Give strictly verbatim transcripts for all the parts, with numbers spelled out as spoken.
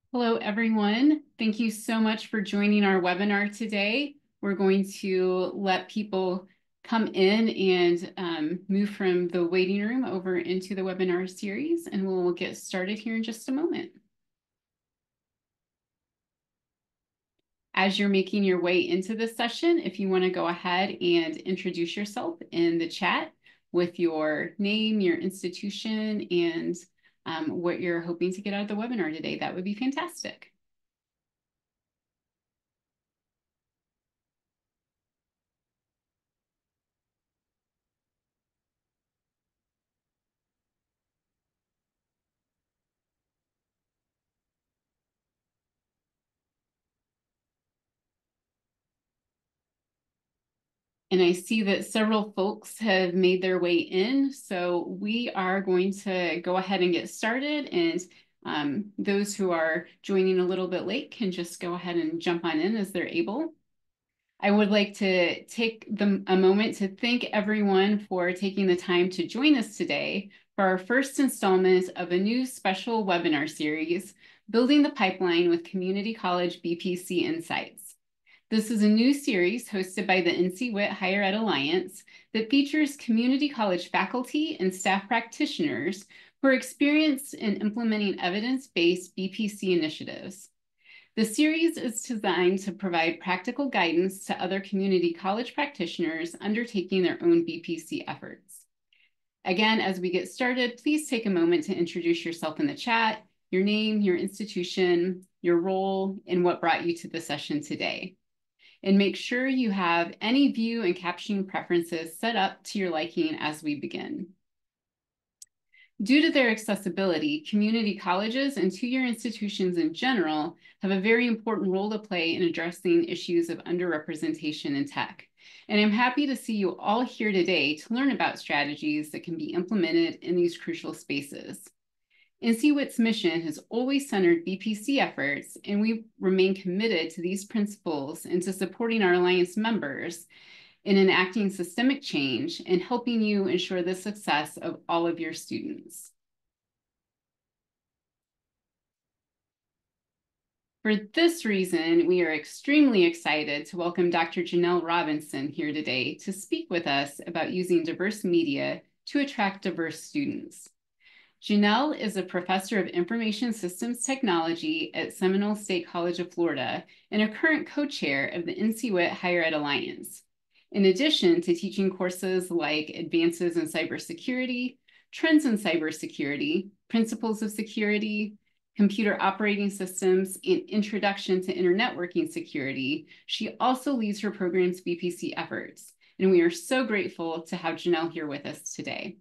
Hello, everyone. Thank you so much for joining our webinar today. We're going to let people come in and um, move from the waiting room over into the webinar series, and we'll get started here in just a moment. As you're making your way into this session, if you want to go ahead and introduce yourself in the chat with your name, your institution, and um, what you're hoping to get out of the webinar today, that would be fantastic. And I see that several folks have made their way in, so we are going to go ahead and get started. And um, those who are joining a little bit late can just go ahead and jump on in as they're able. I would like to take the, a moment to thank everyone for taking the time to join us today for our first installment of a new special webinar series, Building the Pipeline with Community College B P C Insights. This is a new series hosted by the N C W I T Higher Ed Alliance that features community college faculty and staff practitioners who are experienced in implementing evidence-based B P C initiatives. The series is designed to provide practical guidance to other community college practitioners undertaking their own B P C efforts. Again, as we get started, please take a moment to introduce yourself in the chat, your name, your institution, your role, and what brought you to the session today. And make sure you have any view and captioning preferences set up to your liking as we begin. Due to their accessibility, community colleges and two-year institutions in general have a very important role to play in addressing issues of underrepresentation in tech. And I'm happy to see you all here today to learn about strategies that can be implemented in these crucial spaces. N C W I T's mission has always centered B P C efforts, and we remain committed to these principles and to supporting our Alliance members in enacting systemic change and helping you ensure the success of all of your students. For this reason, we are extremely excited to welcome Doctor Janell Robinson here today to speak with us about using diverse media to attract diverse students. Janell is a professor of information systems technology at Seminole State College of Florida and a current co-chair of the N C W I T Higher Ed Alliance. In addition to teaching courses like Advances in Cybersecurity, Trends in Cybersecurity, Principles of Security, Computer Operating Systems, and Introduction to Internetworking Security, she also leads her program's B P C efforts. And we are so grateful to have Janell here with us today.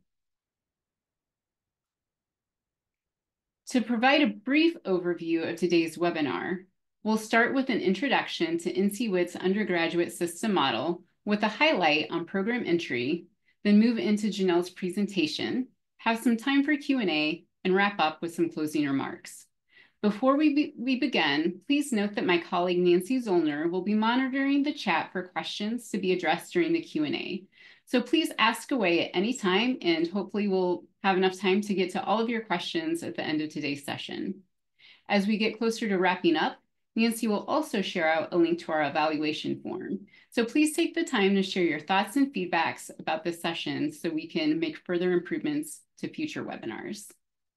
To provide a brief overview of today's webinar, we'll start with an introduction to N C W I T's undergraduate system model with a highlight on program entry, then move into Janell's presentation, have some time for Q and A, and wrap up with some closing remarks. Before we, be we begin, please note that my colleague Nancy Zollner will be monitoring the chat for questions to be addressed during the Q and A. So please ask away at any time, and hopefully we'll have enough time to get to all of your questions at the end of today's session. As we get closer to wrapping up, Nancy will also share out a link to our evaluation form. So please take the time to share your thoughts and feedbacks about this session so we can make further improvements to future webinars.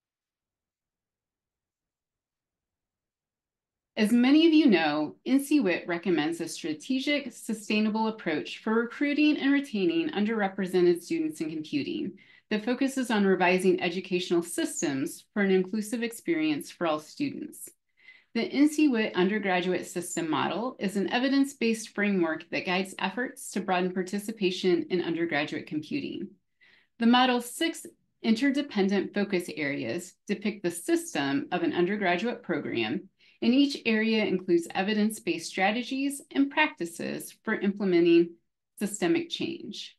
As many of you know, N C W I T recommends a strategic, sustainable approach for recruiting and retaining underrepresented students in computing that focuses on revising educational systems for an inclusive experience for all students. The N C W I T undergraduate system model is an evidence-based framework that guides efforts to broaden participation in undergraduate computing. The model's six interdependent focus areas depict the system of an undergraduate program, and each area includes evidence-based strategies and practices for implementing systemic change.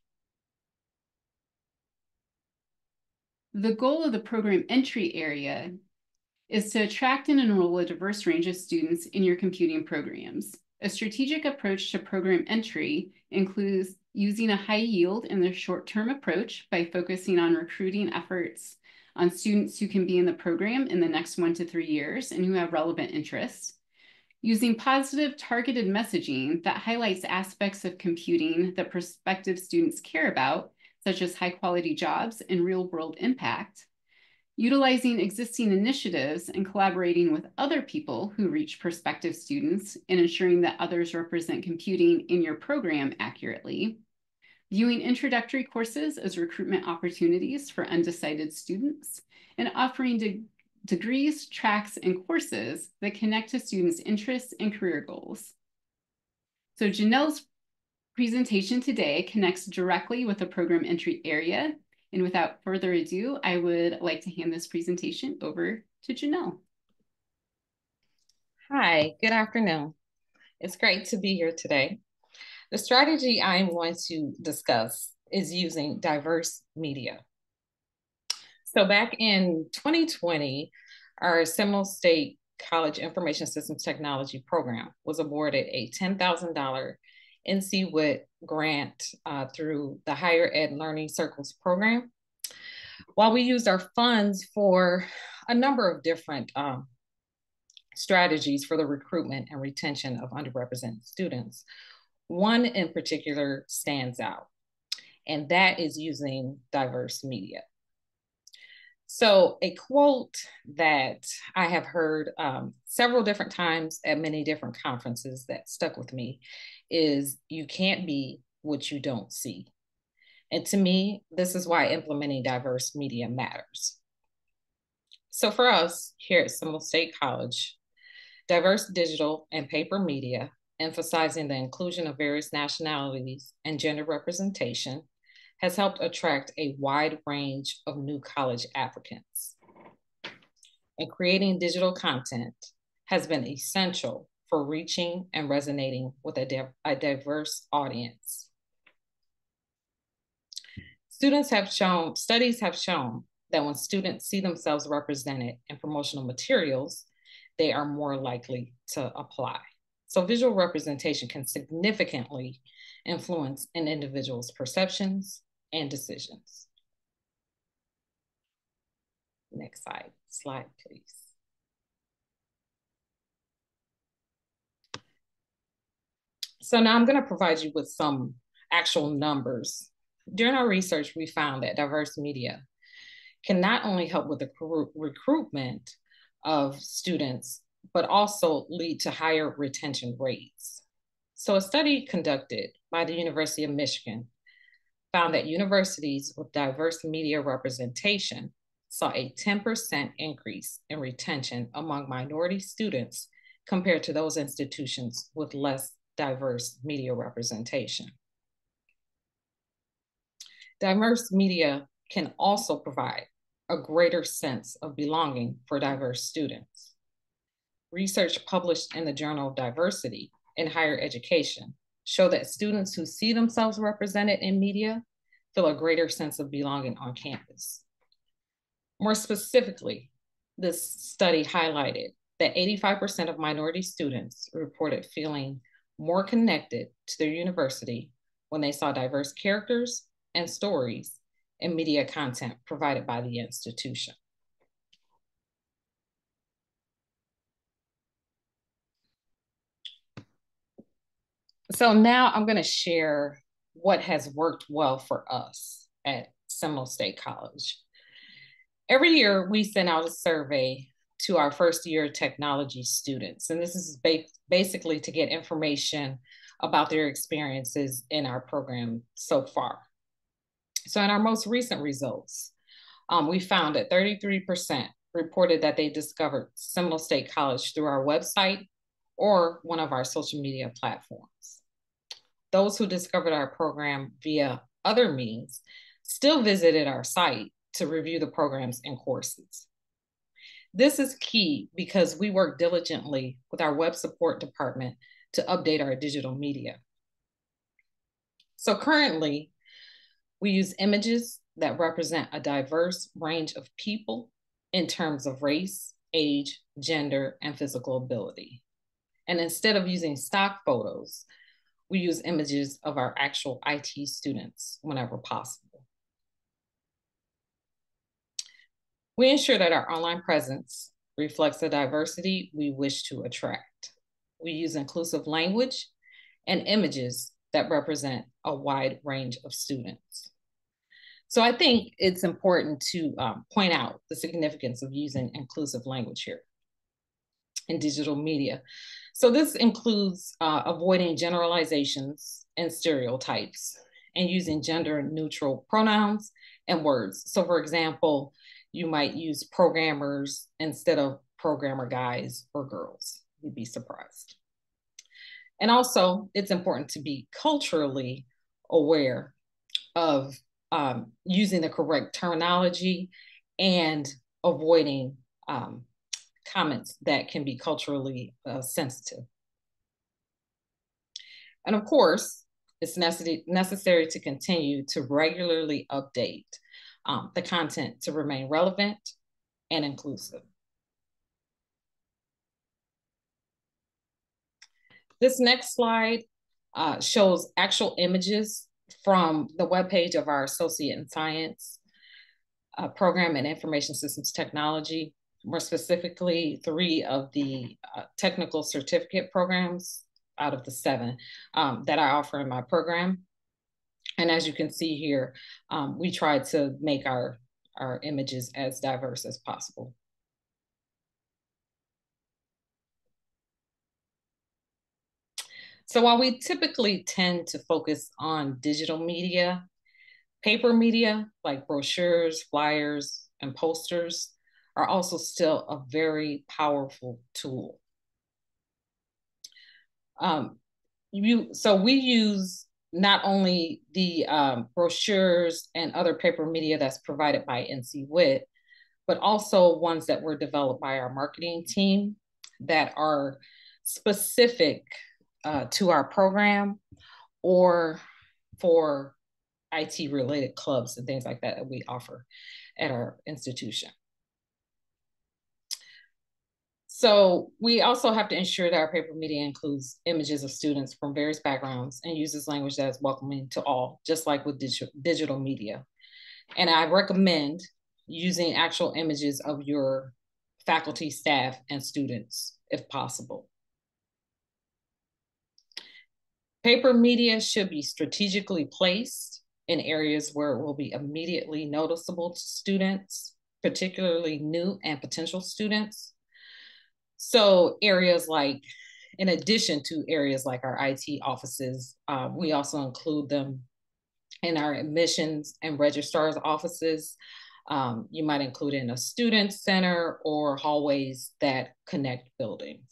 The goal of the program entry area is to attract and enroll a diverse range of students in your computing programs. A strategic approach to program entry includes, using a high yield in their short-term approach by focusing on recruiting efforts on students who can be in the program in the next one to three years and who have relevant interests. Using positive targeted messaging that highlights aspects of computing that prospective students care about, such as high quality jobs and real world impact. Utilizing existing initiatives and collaborating with other people who reach prospective students and ensuring that others represent computing in your program accurately. Viewing introductory courses as recruitment opportunities for undecided students, and offering de degrees, tracks, and courses that connect to students' interests and career goals. So Janell's presentation today connects directly with the program entry area. And without further ado, I would like to hand this presentation over to Janell. Hi, good afternoon. It's great to be here today. The strategy I'm going to discuss is using diverse media. So back in twenty twenty, our Seminole State College Information Systems Technology program was awarded a ten thousand dollar N C W I T grant uh, through the Higher Ed Learning Circles program. While we used our funds for a number of different um, strategies for the recruitment and retention of underrepresented students, one in particular stands out, and that is using diverse media. So a quote that I have heard um, several different times at many different conferences that stuck with me is, "You can't be what you don't see." And to me, this is why implementing diverse media matters. So for us here at Seminole State College, diverse digital and paper media, emphasizing the inclusion of various nationalities and gender representation, has helped attract a wide range of new college applicants. And creating digital content has been essential for reaching and resonating with a, di a diverse audience. Students have shown, studies have shown that when students see themselves represented in promotional materials, they are more likely to apply. So visual representation can significantly influence an individual's perceptions and decisions. Next slide, slide, please. So now I'm going to provide you with some actual numbers. During our research, we found that diverse media can not only help with the recruitment of students, but also lead to higher retention rates. So a study conducted by the University of Michigan found that universities with diverse media representation saw a ten percent increase in retention among minority students compared to those institutions with less diverse media representation. Diverse media can also provide a greater sense of belonging for diverse students. Research published in the Journal of Diversity in Higher Education show that students who see themselves represented in media feel a greater sense of belonging on campus. More specifically, this study highlighted that eighty-five percent of minority students reported feeling more connected to their university when they saw diverse characters and stories and media content provided by the institution. So now I'm going to share what has worked well for us at Seminole State College. Every year we send out a survey to our first year technology students, and this is ba basically to get information about their experiences in our program so far. So in our most recent results, um, we found that thirty-three percent reported that they discovered Seminole State College through our website or one of our social media platforms. Those who discovered our program via other means still visited our site to review the programs and courses. This is key because we work diligently with our web support department to update our digital media. So currently, we use images that represent a diverse range of people in terms of race, age, gender, and physical ability. And instead of using stock photos, we use images of our actual I T students whenever possible. We ensure that our online presence reflects the diversity we wish to attract. We use inclusive language and images that represent a wide range of students. So I think it's important to um, point out the significance of using inclusive language here in digital media. So this includes uh, avoiding generalizations and stereotypes and using gender neutral pronouns and words. So for example, you might use programmers instead of programmer guys or girls. You'd be surprised. And also, it's important to be culturally aware of um, using the correct terminology and avoiding um, comments that can be culturally uh, sensitive. And of course, it's necessary, necessary to continue to regularly update um, the content to remain relevant and inclusive. This next slide uh, shows actual images from the webpage of our Associate in Science uh, program in Information Systems Technology, more specifically three of the uh, technical certificate programs out of the seven um, that I offer in my program. And as you can see here, um, we try to make our, our images as diverse as possible. So while we typically tend to focus on digital media, paper media like brochures, flyers, and posters are also still a very powerful tool. Um, you, so we use not only the um, brochures and other paper media that's provided by N C W I T, but also ones that were developed by our marketing team that are specific uh, to our program or for I T related clubs and things like that that we offer at our institution. So we also have to ensure that our paper media includes images of students from various backgrounds and uses language that is welcoming to all, just like with digital, digital media. And I recommend using actual images of your faculty, staff, and students if possible. Paper media should be strategically placed in areas where it will be immediately noticeable to students, particularly new and potential students. So areas like, in addition to areas like our I T offices, uh, we also include them in our admissions and registrar's offices. Um, you might include in a student center or hallways that connect buildings.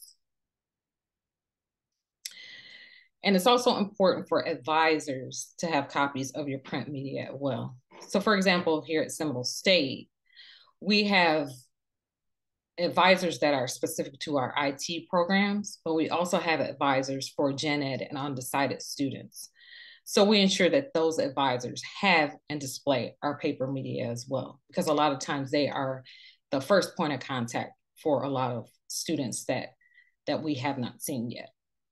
And it's also important for advisors to have copies of your print media as well. So for example, here at Seminole State, we have advisors that are specific to our I T programs, but we also have advisors for gen ed and undecided students. So we ensure that those advisors have and display our paper media as well, because a lot of times they are the first point of contact for a lot of students that, that we have not seen yet.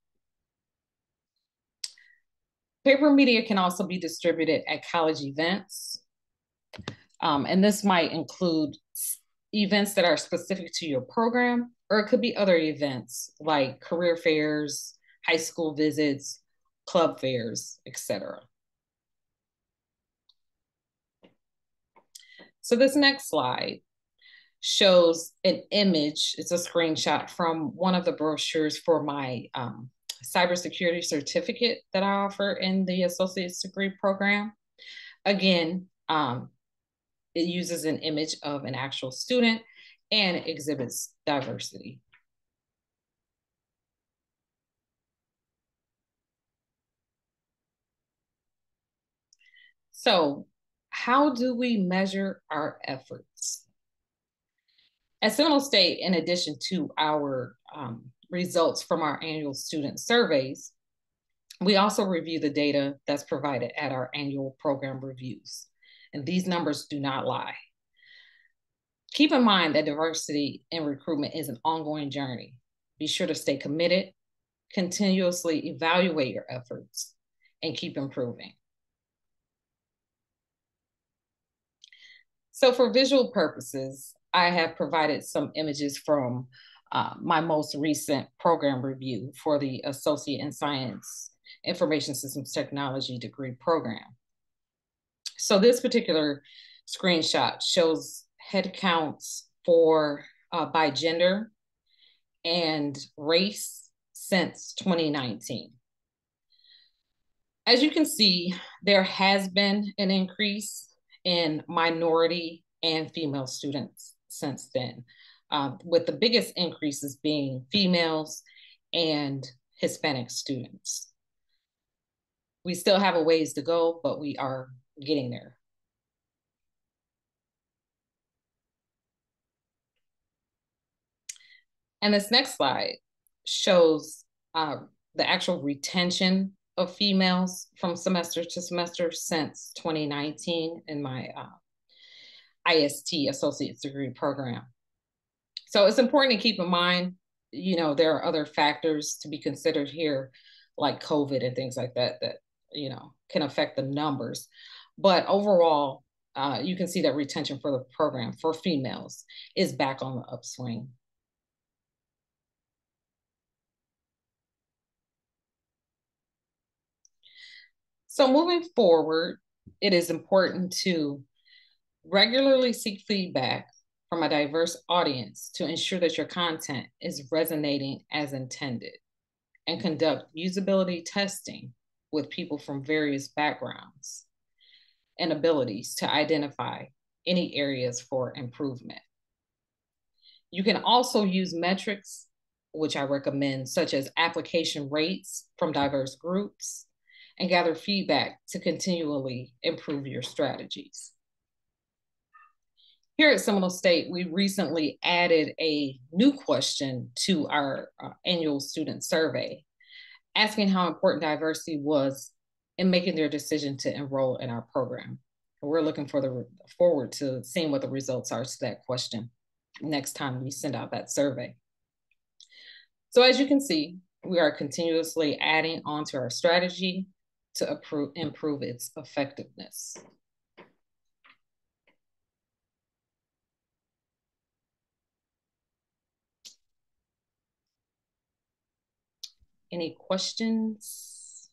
Paper media can also be distributed at college events. Um, and this might include events that are specific to your program, or it could be other events like career fairs, high school visits, club fairs, et cetera. So this next slide shows an image. It's a screenshot from one of the brochures for my um, cybersecurity certificate that I offer in the associate's degree program. Again, um, it uses an image of an actual student and exhibits diversity. So how do we measure our efforts? At Seminole State, in addition to our um, results from our annual student surveys, we also review the data that's provided at our annual program reviews. And these numbers do not lie. Keep in mind that diversity in recruitment is an ongoing journey. Be sure to stay committed continuously evaluate your efforts, and keep improving. So for visual purposes, I have provided some images from uh, my most recent program review for the Associate in Science Information Systems Technology degree program. So this particular screenshot shows head counts for uh, by gender and race since twenty nineteen. As you can see, there has been an increase in minority and female students since then, uh, with the biggest increases being females and Hispanic students. We still have a ways to go, but we are getting there. And this next slide shows uh, the actual retention of females from semester to semester since twenty nineteen in my uh, I S T associate's degree program. So it's important to keep in mind, you know, there are other factors to be considered here, like COVID and things like that, that, you know, can affect the numbers. But overall, uh, you can see that retention for the program for females is back on the upswing. So moving forward, it is important to regularly seek feedback from a diverse audience to ensure that your content is resonating as intended, and conduct usability testing with people from various backgrounds and abilities to identify any areas for improvement. You can also use metrics, which I recommend, such as application rates from diverse groups, and gather feedback to continually improve your strategies. Here at Seminole State, we recently added a new question to our uh, annual student survey, asking how important diversity was in making their decision to enroll in our program. We're looking for the, forward to seeing what the results are to that question next time we send out that survey. So as you can see, we are continuously adding on to our strategy to improve, improve its effectiveness. Any questions?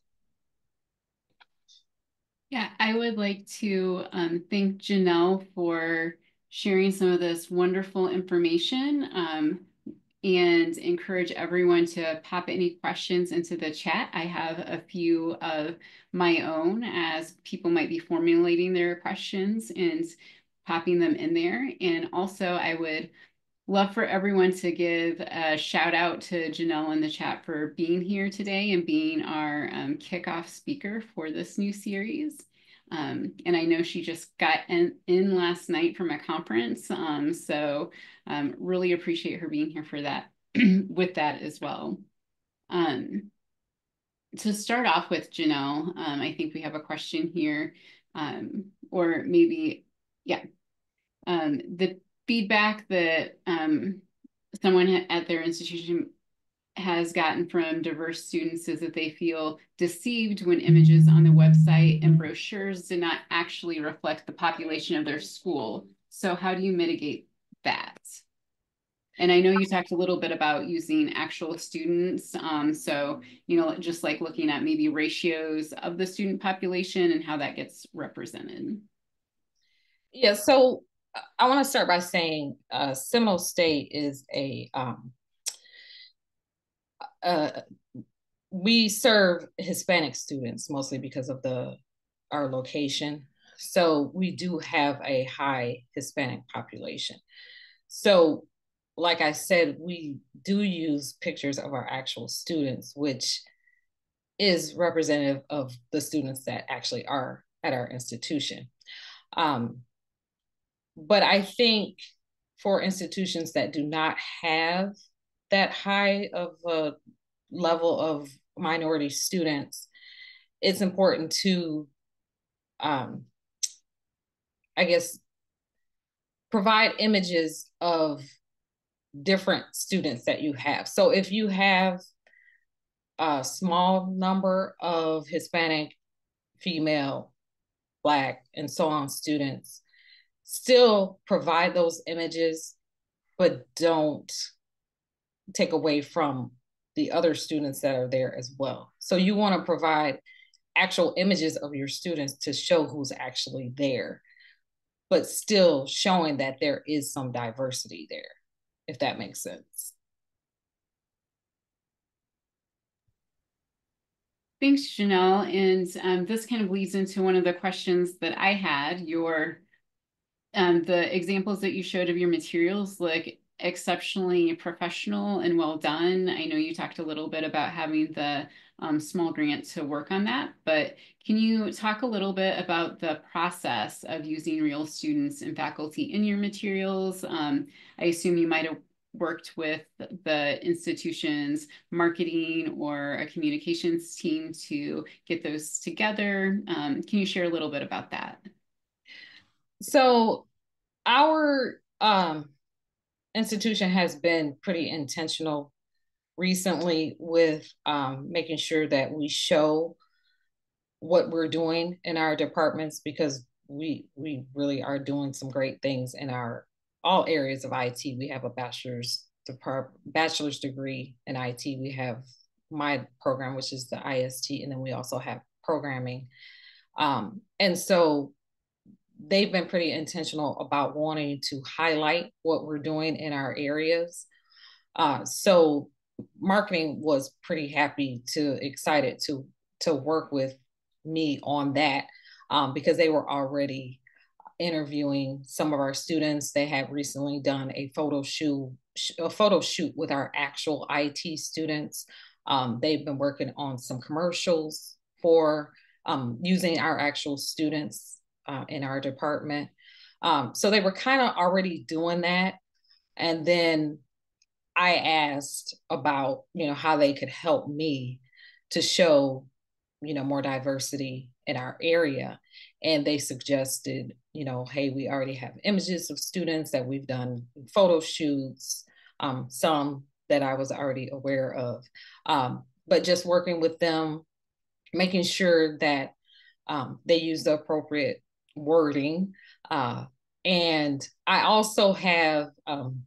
Yeah, I would like to um, thank Janell for sharing some of this wonderful information, um, and encourage everyone to pop any questions into the chat. I have a few of my own as people might be formulating their questions and popping them in there. And also I would love for everyone to give a shout out to Janell in the chat for being here today and being our um, kickoff speaker for this new series. Um, and I know she just got in, in last night from a conference, um, so um, really appreciate her being here for that, with that as well. Um, to start off with, Janell, um, I think we have a question here, um, or maybe, yeah, um, the feedback that um, someone at their institution has gotten from diverse students is that they feel deceived when images on the website and brochures do not actually reflect the population of their school. So how do you mitigate that? And I know you talked a little bit about using actual students. Um, so, you know, just like looking at maybe ratios of the student population and how that gets represented. Yeah, so I want to start by saying uh, Seminole State is a, um, uh, we serve Hispanic students mostly because of the our location. So we do have a high Hispanic population. So like I said, we do use pictures of our actual students, which is representative of the students that actually are at our institution. Um, but I think for institutions that do not have that high of a level of minority students, it's important to, um, I guess, provide images of different students that you have. So if you have a small number of Hispanic, female, Black, and so on students still provide those images, but don't take away from the other students that are there as well. So you want to provide actual images of your students to show who's actually there, but still showing that there is some diversity there, if that makes sense. Thanks, Janelle. And um, this kind of leads into one of the questions that I had. Your um, the examples that you showed of your materials look exceptionally professional and well done. I know you talked a little bit about having the um, small grant to work on that, but can you talk a little bit about the process of using real students and faculty in your materials? Um, I assume you might have worked with the institution's marketing or a communications team to get those together. Um, can you share a little bit about that? So our um, institution has been pretty intentional recently with um, making sure that we show what we're doing in our departments, because we we really are doing some great things in our all areas of I T. We have a bachelor's depart, bachelor's degree in I T. We have my program, which is the I S T, and then we also have programming. Um, and so they've been pretty intentional about wanting to highlight what we're doing in our areas. Uh, so marketing was pretty happy to excited to to work with me on that, um, because they were already interviewing some of our students. They had recently done a photo shoot a photo shoot with our actual I T students. Um, they've been working on some commercials for um, using our actual students uh, in our department. Um, so they were kind of already doing that. And then I asked about, you know, how they could help me to show, you know, more diversity in our area. And they suggested, you know, hey, we already have images of students that we've done photo shoots, um, some that I was already aware of. Um, but just working with them, making sure that um, they use the appropriate wording. Uh, and I also have um,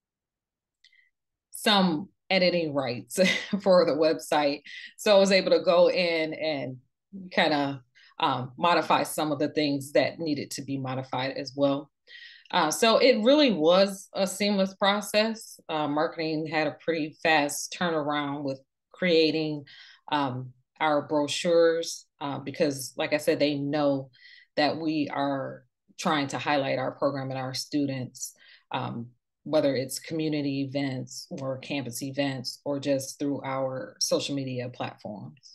some editing rights for the website. So I was able to go in and kind of um, modify some of the things that needed to be modified as well. Uh, so it really was a seamless process. Uh, marketing had a pretty fast turnaround with creating um, our brochures uh, because, like I said, they know that we are trying to highlight our program and our students, um, whether it's community events or campus events or just through our social media platforms.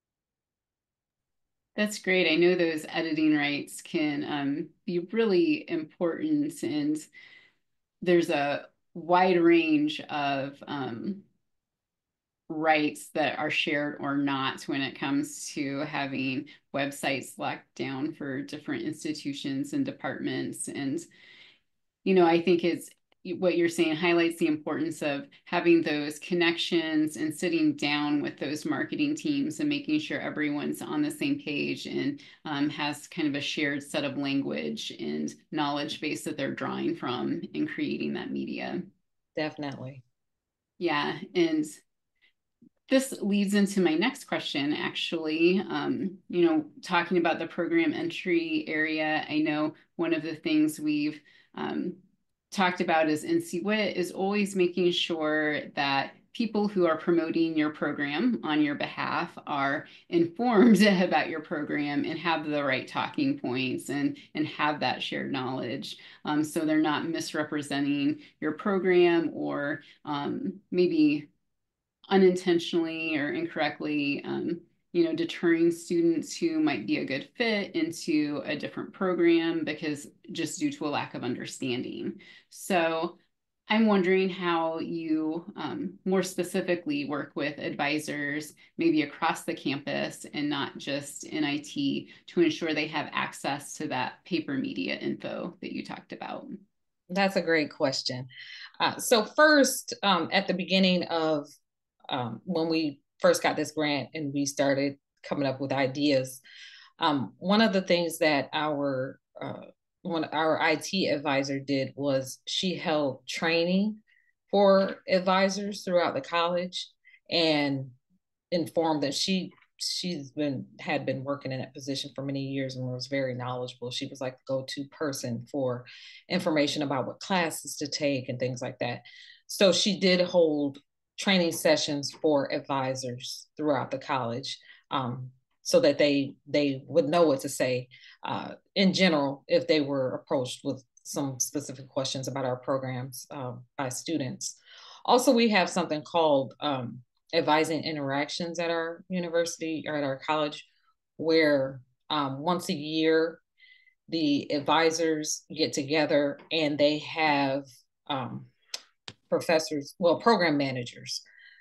That's great. I know those editing rights can um, be really important, and there's a wide range of um, rights that are shared or not when it comes to having websites locked down for different institutions and departments. And, you know, I think it's what you're saying highlights the importance of having those connections and sitting down with those marketing teams and making sure everyone's on the same page and um, has kind of a shared set of language and knowledge base that they're drawing from in creating that media. Definitely. Yeah. And this leads into my next question, actually. Um, you know, talking about the program entry area, I know one of the things we've um, talked about as N C W I T is always making sure that people who are promoting your program on your behalf are informed about your program and have the right talking points and, and have that shared knowledge. Um, so they're not misrepresenting your program or um, maybe unintentionally or incorrectly, um, you know, deterring students who might be a good fit into a different program because just due to a lack of understanding. So I'm wondering how you um, more specifically work with advisors, maybe across the campus and not just in I T, to ensure they have access to that paper media info that you talked about. That's a great question. Uh, so first, um, at the beginning of um, when we first got this grant and we started coming up with ideas, um, one of the things that our uh, one our I T advisor did was she held training for advisors throughout the college and informed that she she's been had been working in that position for many years and was very knowledgeable. She was like the go-to person for information about what classes to take and things like that. So she did hold training sessions for advisors throughout the college, um, so that they they would know what to say uh, in general if they were approached with some specific questions about our programs uh, by students. Also, we have something called um, advising interactions at our university or at our college, where um, once a year the advisors get together and they have um, professors, well, program managers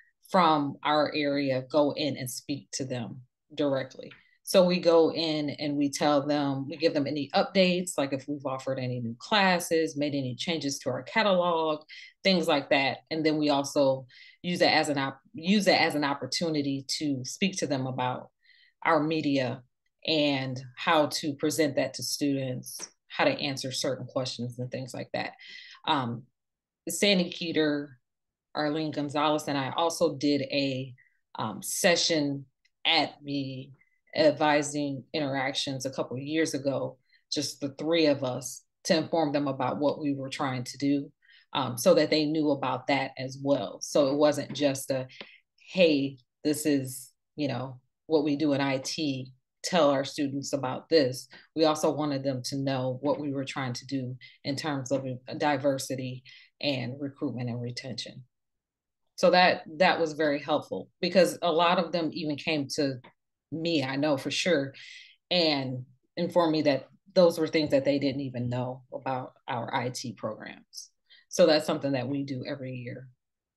from our area go in and speak to them directly. So we go in and we tell them, we give them any updates, like if we've offered any new classes, made any changes to our catalog, things like that. And then we also use it as an op- use it as an opportunity to speak to them about our media and how to present that to students, how to answer certain questions and things like that. Um, Sandy Keeter, Arlene Gonzalez, and I also did a um, session at the advising interactions a couple of years ago, just the three of us, to inform them about what we were trying to do, um, so that they knew about that as well. So it wasn't just a, hey, this is, you know, what we do in I T, tell our students about this. We also wanted them to know what we were trying to do in terms of diversity and recruitment and retention. So that that was very helpful because a lot of them even came to me, I know for sure, and informed me that those were things that they didn't even know about our I T programs. So that's something that we do every year.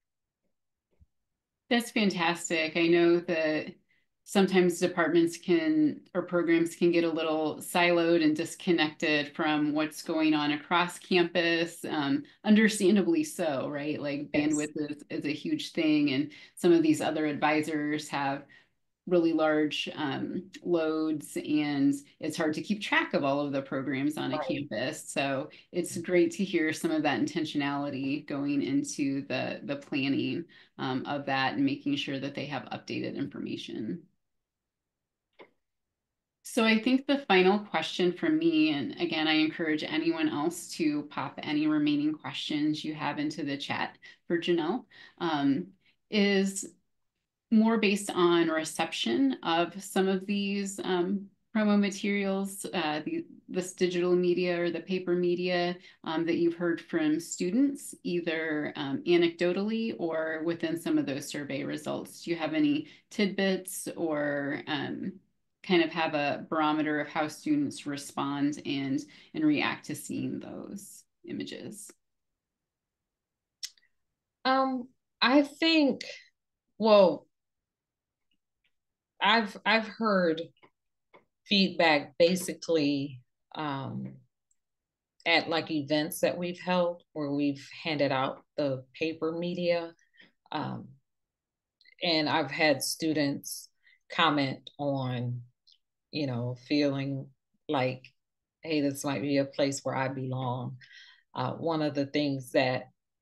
That's fantastic. I know that sometimes departments can or programs can get a little siloed and disconnected from what's going on across campus. Um, understandably so, right? Like Yes. bandwidth is, is a huge thing, and some of these other advisors have really large um, loads, and it's hard to keep track of all of the programs on a Right. campus. So it's great to hear some of that intentionality going into the, the planning um, of that and making sure that they have updated information. So I think the final question from me, and again, I encourage anyone else to pop any remaining questions you have into the chat for Janell, um, is more based on reception of some of these um, promo materials, uh, the, this digital media or the paper media um, that you've heard from students, either um, anecdotally or within some of those survey results. Do you have any tidbits or um, kind of have a barometer of how students respond and, and react to seeing those images? Um, I think, well, I've I've heard feedback basically um, at like events that we've held where we've handed out the paper media. Um, and I've had students comment on, you know, feeling like, hey, this might be a place where I belong. Uh, one of the things that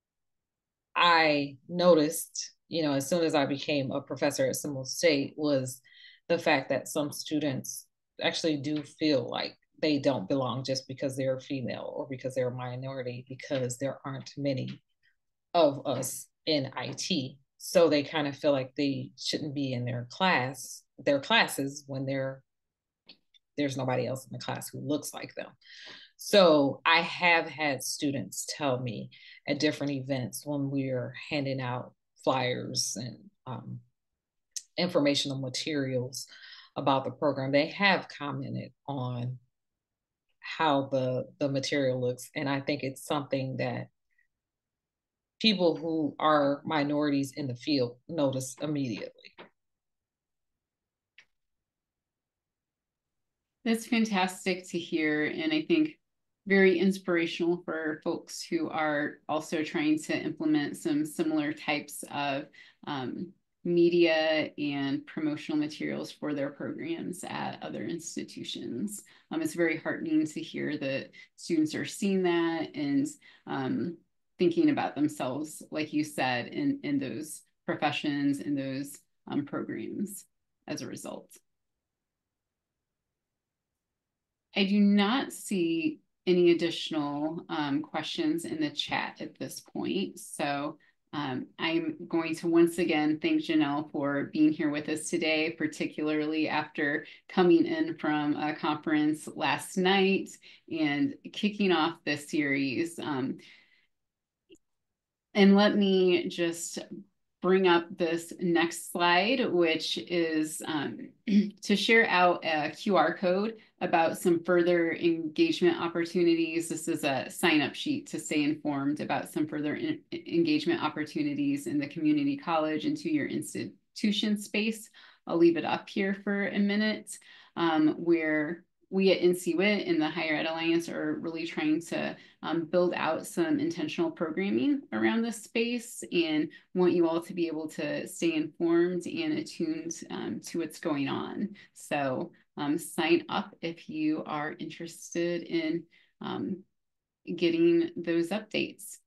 I noticed, you know, as soon as I became a professor at Seminole State was the fact that some students actually do feel like they don't belong just because they're female or because they're a minority, because there aren't many of us in I T. So they kind of feel like they shouldn't be in their class, their classes when they're there's nobody else in the class who looks like them. So I have had students tell me at different events when we're handing out flyers and um, informational materials about the program, they have commented on how the the material looks, and I think it's something that people who are minorities in the field notice immediately. That's fantastic to hear. And I think very inspirational for folks who are also trying to implement some similar types of um, media and promotional materials for their programs at other institutions. Um, it's very heartening to hear that students are seeing that and um, thinking about themselves, like you said, in, in those professions and those um, programs as a result. I do not see any additional um, questions in the chat at this point. So um, I'm going to once again thank Janell for being here with us today, particularly after coming in from a conference last night and kicking off this series. Um, and let me just bring up this next slide, which is um, to share out a Q R code about some further engagement opportunities. This is a sign-up sheet to stay informed about some further engagement opportunities in the community college and two-year institution space. I'll leave it up here for a minute, um, where we at N C W I T and the Higher Ed Alliance are really trying to um, build out some intentional programming around this space and want you all to be able to stay informed and attuned um, to what's going on. So um, sign up if you are interested in um, getting those updates.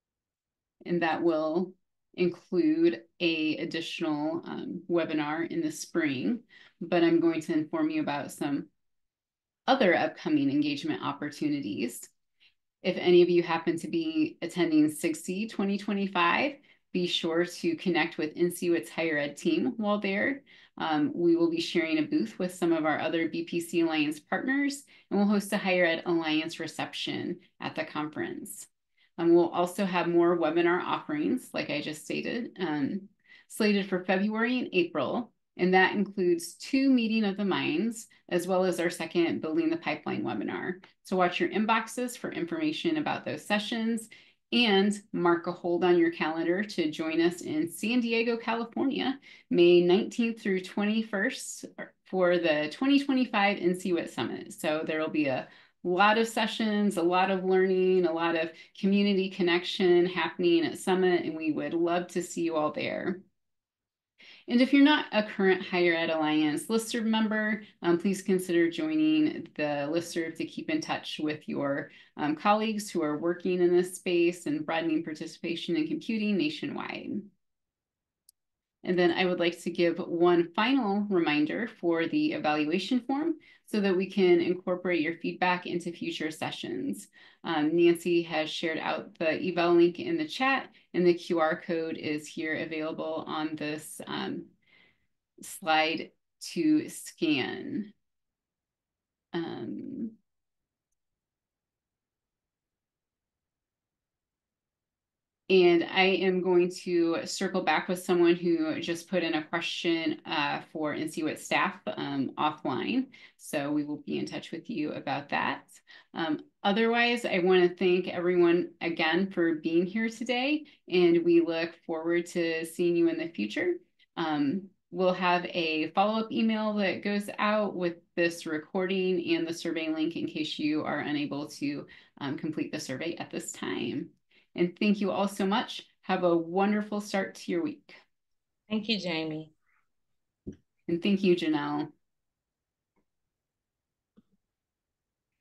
And that will include a additional um, webinar in the spring, but I'm going to inform you about some other upcoming engagement opportunities. If any of you happen to be attending S I G C twenty twenty-five, be sure to connect with N C W I T's Higher Ed team while there. Um, we will be sharing a booth with some of our other B P C Alliance partners, and we'll host a Higher Ed Alliance reception at the conference. Um, we'll also have more webinar offerings, like I just stated, um, slated for February and April. And that includes two Meeting of the Minds, as well as our second Building the Pipeline webinar. So watch your inboxes for information about those sessions and mark a hold on your calendar to join us in San Diego, California, May nineteenth through twenty-first for the twenty twenty-five N C W I T Summit. So there will be a lot of sessions, a lot of learning, a lot of community connection happening at Summit, and we would love to see you all there. And if you're not a current Higher Ed Alliance listserv member, um, please consider joining the listserv to keep in touch with your um, colleagues who are working in this space and broadening participation in computing nationwide. And then I would like to give one final reminder for the evaluation form so that we can incorporate your feedback into future sessions. Um, Nancy has shared out the eval link in the chat, and the Q R code is here available on this um, slide to scan. Um, And I am going to circle back with someone who just put in a question uh, for N C W I T staff um, offline. So we will be in touch with you about that. Um, otherwise, I want to thank everyone again for being here today, and we look forward to seeing you in the future. Um, we'll have a follow-up email that goes out with this recording and the survey link in case you are unable to um, complete the survey at this time. And thank you all so much. Have a wonderful start to your week. Thank you, Jamie. And thank you, Janell.